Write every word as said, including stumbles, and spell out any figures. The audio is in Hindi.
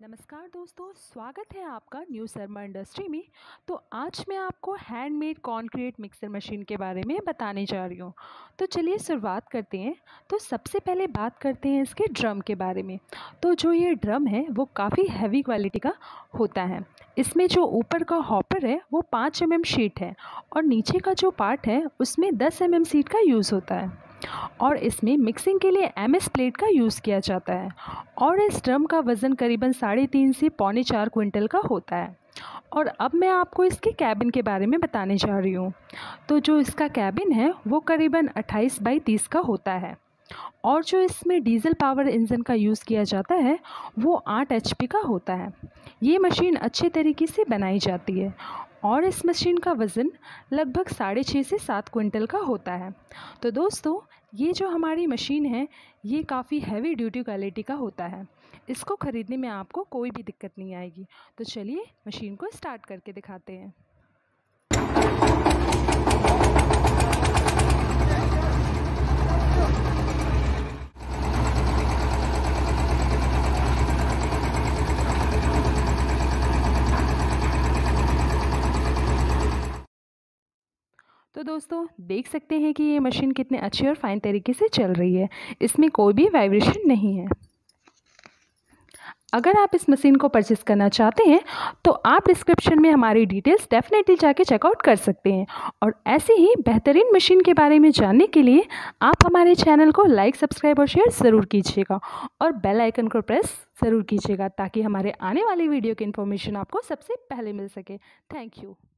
नमस्कार दोस्तों, स्वागत है आपका न्यू शर्मा इंडस्ट्री में। तो आज मैं आपको हैंडमेड कंक्रीट मिक्सर मशीन के बारे में बताने जा रही हूँ। तो चलिए शुरुआत करते हैं। तो सबसे पहले बात करते हैं इसके ड्रम के बारे में। तो जो ये ड्रम है वो काफ़ी हैवी क्वालिटी का होता है। इसमें जो ऊपर का हॉपर है वो पाँच एम एम शीट है और नीचे का जो पार्ट है उसमें दस एम एम शीट का यूज़ होता है। और इसमें मिक्सिंग के लिए एम एस प्लेट का यूज़ किया जाता है। और इस ड्रम का वज़न करीबन साढ़े तीन से पौने चार क्विंटल का होता है। और अब मैं आपको इसके कैबिन के बारे में बताने जा रही हूँ। तो जो इसका कैबिन है वो करीबन अट्ठाईस बाई तीस का होता है। और जो इसमें डीजल पावर इंजन का यूज़ किया जाता है वो आठ एच पी का होता है। ये मशीन अच्छे तरीके से बनाई जाती है और इस मशीन का वज़न लगभग साढ़े छः से सात क्विंटल का होता है। तो दोस्तों, ये जो हमारी मशीन है ये काफ़ी हैवी ड्यूटी क्वालिटी का होता है। इसको ख़रीदने में आपको कोई भी दिक्कत नहीं आएगी। तो चलिए मशीन को स्टार्ट करके दिखाते हैं। तो दोस्तों, देख सकते हैं कि ये मशीन कितने अच्छे और फाइन तरीके से चल रही है। इसमें कोई भी वाइब्रेशन नहीं है। अगर आप इस मशीन को परचेस करना चाहते हैं तो आप डिस्क्रिप्शन में हमारी डिटेल्स डेफिनेटली जाके चेकआउट कर सकते हैं। और ऐसे ही बेहतरीन मशीन के बारे में जानने के लिए आप हमारे चैनल को लाइक, सब्सक्राइब और शेयर ज़रूर कीजिएगा और बेल आइकन को प्रेस ज़रूर कीजिएगा ताकि हमारे आने वाली वीडियो की इन्फॉर्मेशन आपको सबसे पहले मिल सके। Thank you.